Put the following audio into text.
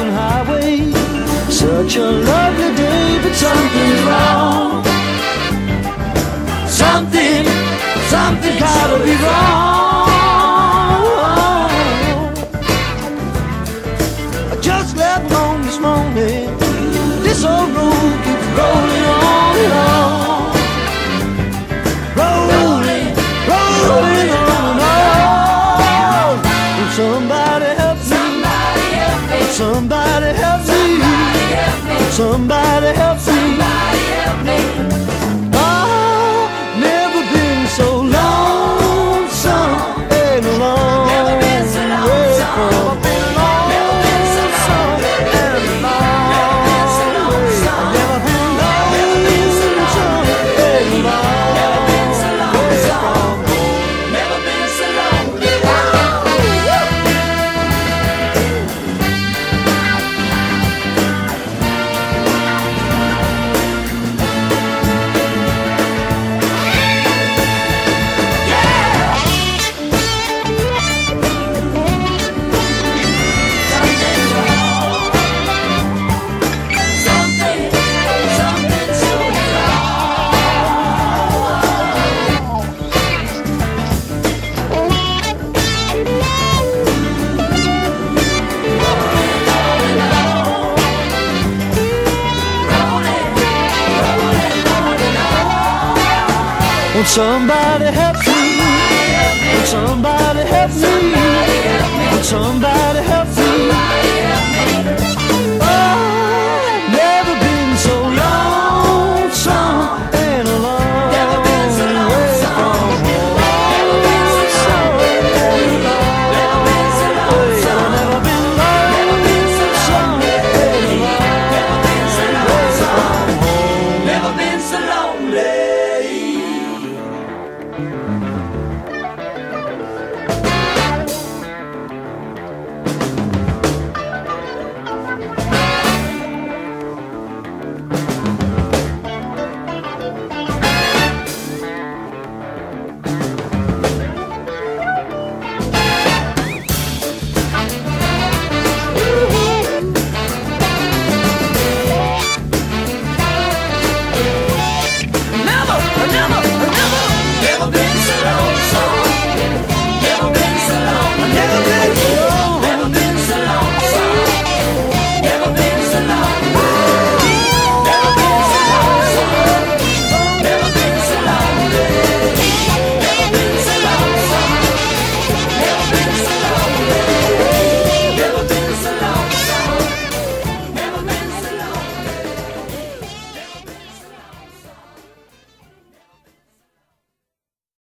open highway. Such a lovely day, but something's wrong. Something gotta be wrong. I just left home this morning. This old road keeps rolling on and on. Rolling on and on. Will somebody help me? Somebody help me. Somebody help me. Never been so lonesome and alone. Never been so lonesome. Never been so lonesome and alone. Never been so lonesome and alone. Never been so lonesome. Never been so lonely. Will somebody help me? Will somebody help me? Will somebody help me?